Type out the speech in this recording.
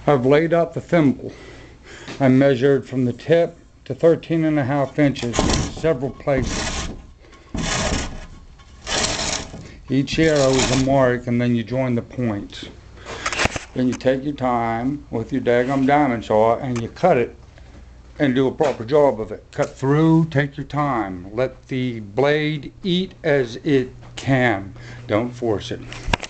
I've laid out the thimble. I measured from the tip to 13.5 inches in several places. Each arrow is a mark, and then you join the points. Then you take your time with your daggum diamond saw and you cut it and do a proper job of it. Cut through, take your time. Let the blade eat as it can. Don't force it.